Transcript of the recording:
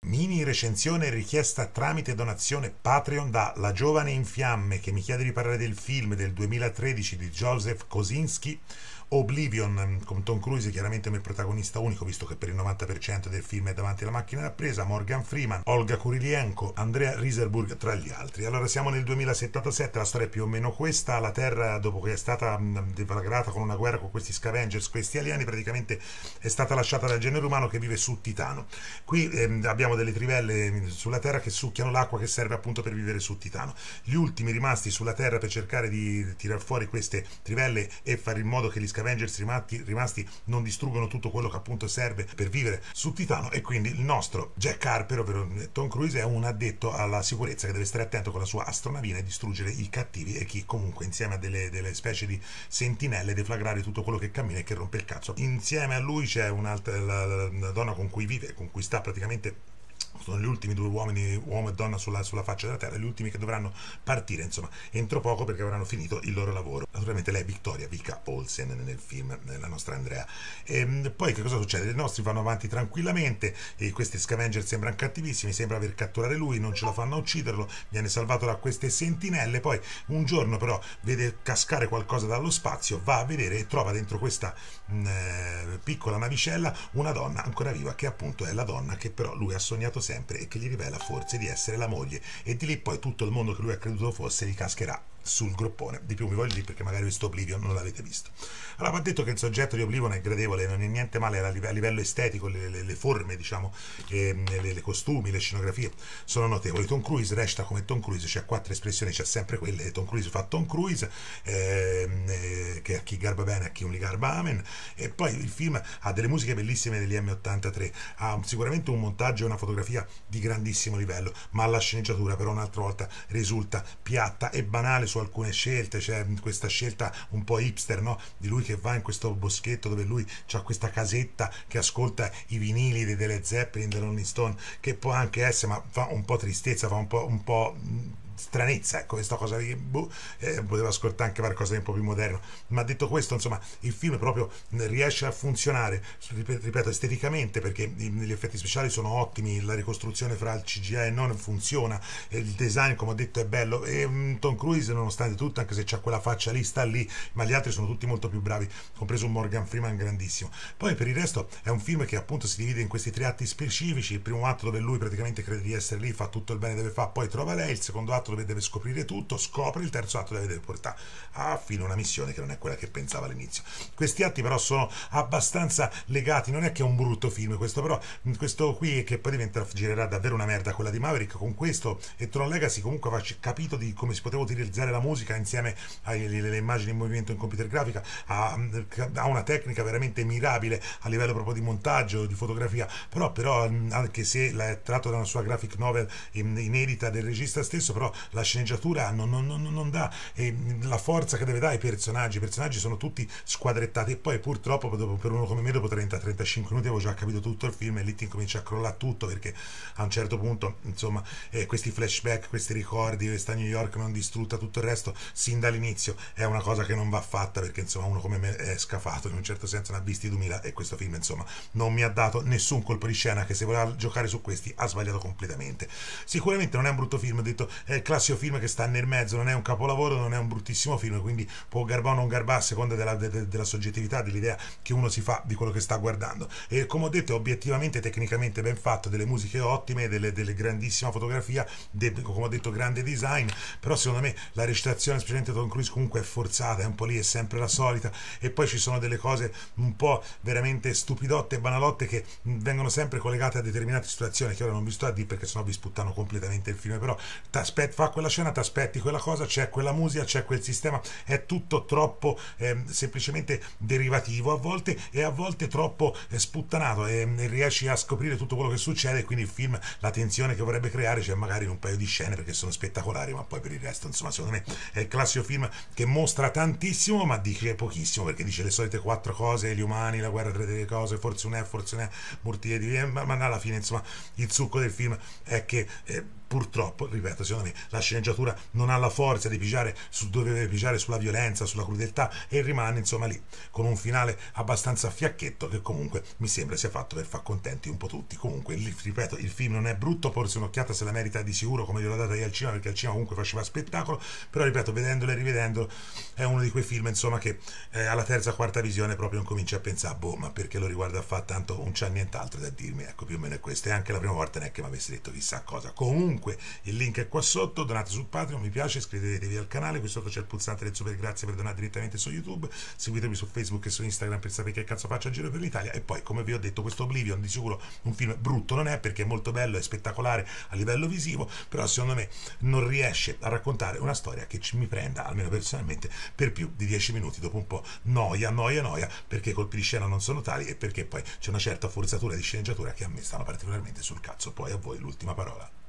Mini recensione richiesta tramite donazione Patreon da La Giovane in Fiamme, che mi chiede di parlare del film del 2013 di Joseph Kosinski, Oblivion, con Tom Cruise chiaramente come protagonista unico, visto che per il 90% del film è davanti alla macchina da presa, Morgan Freeman, Olga Kurylenko, Andrea Riseborough tra gli altri. Allora siamo nel 2077, la storia è più o meno questa: la Terra, dopo che è stata deflagrata con una guerra con questi scavengers, questi alieni, praticamente è stata lasciata dal genere umano che vive su Titano. Qui abbiamo delle trivelle sulla Terra che succhiano l'acqua che serve appunto per vivere su Titano. Gli ultimi rimasti sulla Terra per cercare di tirar fuori queste trivelle e fare in modo che gli scavengers rimasti non distruggono tutto quello che appunto serve per vivere su Titano, e quindi il nostro Jack Harper, ovvero Tom Cruise, è un addetto alla sicurezza che deve stare attento con la sua astronavina e distruggere i cattivi e chi comunque insieme a delle specie di sentinelle deflagrare tutto quello che cammina e che rompe il cazzo. Insieme a lui c'è un'altra, la donna con cui vive, con cui sta praticamente. Sono gli ultimi due uomini, uomo e donna sulla faccia della terra, gli ultimi che dovranno partire, insomma, entro poco, perché avranno finito il loro lavoro. Naturalmente lei è Victoria Vika Olsen nel film, la nostra Andrea. E poi che cosa succede? I nostri vanno avanti tranquillamente e questi scavenger sembrano cattivissimi, sembra aver catturare lui, non ce la fanno a ucciderlo, viene salvato da queste sentinelle. Poi un giorno però vede cascare qualcosa dallo spazio, va a vedere e trova dentro questa piccola navicella una donna ancora viva, che appunto è la donna che però lui ha sognato sempre e che gli rivela forse di essere la moglie, e di lì poi tutto il mondo che lui ha creduto fosse gli cascherà sul groppone. Di più mi voglio dire, perché magari questo Oblivion non l'avete visto. Allora, va detto che il soggetto di Oblivion è gradevole, non è niente male a livello estetico, le forme, diciamo, le costumi, le scenografie sono notevoli. Tom Cruise recita come Tom Cruise, c'ha quattro espressioni, c'ha sempre quelle. Tom Cruise fa Tom Cruise, che a chi garba bene, a chi non li garba amen. E poi il film ha delle musiche bellissime degli M83, ha sicuramente un montaggio e una fotografia di grandissimo livello, ma la sceneggiatura però un'altra volta risulta piatta e banale su alcune scelte. C'è questa scelta un po' hipster, no? Di lui che va in questo boschetto dove lui ha questa casetta che ascolta i vinili delle Zeppelin, dei Rolling Stone, che può anche essere, ma fa un po' tristezza, fa un po' stranezza, ecco, questa cosa di poteva ascoltare anche qualcosa di un po' più moderno. Ma detto questo, insomma, il film proprio riesce a funzionare, ripeto, esteticamente, perché gli effetti speciali sono ottimi, la ricostruzione fra il CGI e non funziona, il design, come ho detto, è bello, e Tom Cruise, nonostante tutto, anche se c'ha quella faccia lì, sta lì, ma gli altri sono tutti molto più bravi, compreso un Morgan Freeman grandissimo. Poi per il resto è un film che appunto si divide in questi tre atti specifici: il primo atto dove lui praticamente crede di essere lì, fa tutto il bene deve fare, poi trova lei; il secondo atto dove deve scoprire tutto, scopre; il terzo atto deve portare a fine una missione che non è quella che pensava all'inizio. Questi atti però sono abbastanza legati, non è che è un brutto film questo, però questo qui, che poi girerà davvero una merda, quella di Maverick, con questo e Tron Legacy comunque aveva capito di come si poteva utilizzare la musica insieme alle immagini in movimento in computer grafica, ha una tecnica veramente mirabile a livello proprio di montaggio, di fotografia, però anche se è tratto da una sua graphic novel inedita del regista stesso, però la sceneggiatura non dà la forza che deve dare ai personaggi. I personaggi sono tutti squadrettati, e poi purtroppo per uno come me dopo 30-35 minuti avevo già capito tutto il film, e lì ti incomincia a crollare tutto, perché a un certo punto, insomma, questi flashback, questi ricordi, questa New York non distrutta, tutto il resto sin dall'inizio è una cosa che non va fatta, perché insomma uno come me è scafato in un certo senso, ne ha visti 2000, e questo film insomma non mi ha dato nessun colpo di scena, che se voleva giocare su questi ha sbagliato completamente. Sicuramente non è un brutto film, ho detto, è il classico film che sta nel mezzo, non è un capolavoro, non è un bruttissimo film, quindi può garbare o non garbare a seconda della soggettività, dell'idea che uno si fa di quello che sta guardando. E come ho detto, è obiettivamente, tecnicamente ben fatto, delle musiche ottime, delle grandissima fotografia, come ho detto, grande design. Però secondo me la recitazione, specialmente Tom Cruise, comunque è forzata, è un po' lì, è sempre la solita, e poi ci sono delle cose un po' veramente stupidotte e banalotte che vengono sempre collegate a determinate situazioni, che ora non vi sto a dire perché sennò vi sputtano completamente il film. Però fa quella scena, ti aspetti quella cosa, c'è quella musica, c'è quel sistema, è tutto troppo semplicemente derivativo a volte, e a volte troppo sputtanato, e riesci a scoprire tutto quello che succede, e quindi il film, la tensione che vorrebbe creare c'è magari in un paio di scene perché sono spettacolari, ma poi per il resto, insomma, secondo me è il classico film che mostra tantissimo ma dice pochissimo, perché dice le solite quattro cose: gli umani, la guerra tra le cose, forse non è, Murtiedi, ma alla fine insomma il succo del film è che purtroppo, ripeto, secondo me la sceneggiatura non ha la forza di pigiare dove pigiare sulla violenza, sulla crudeltà, e rimane insomma lì con un finale abbastanza fiacchetto che comunque mi sembra sia fatto per far contenti un po' tutti. Comunque ripeto, il film non è brutto, forse un'occhiata se la merita di sicuro, come gliel'ho data io al cinema, perché al cinema comunque faceva spettacolo, però ripeto, vedendolo e rivedendolo è uno di quei film insomma che alla terza quarta visione proprio incomincia a pensare, boh, ma perché lo riguarda a fare, tanto non c'è nient'altro da dirmi, ecco, più o meno è questo. E anche la prima volta non è che mi avesse detto chissà cosa. Comunque il link è qua sotto, donate sul Patreon, mi piace, iscrivetevi al canale, qui sotto c'è il pulsante del super grazie per donare direttamente su YouTube, seguitemi su Facebook e su Instagram per sapere che cazzo faccio a giro per l'Italia. E poi, come vi ho detto, questo Oblivion di sicuro un film brutto non è, perché è molto bello e spettacolare a livello visivo, però secondo me non riesce a raccontare una storia che mi prenda, almeno personalmente, per più di 10 minuti. Dopo un po' noia, perché i colpi di scena non sono tali e perché poi c'è una certa forzatura di sceneggiatura che a me stanno particolarmente sul cazzo. Poi a voi l'ultima parola.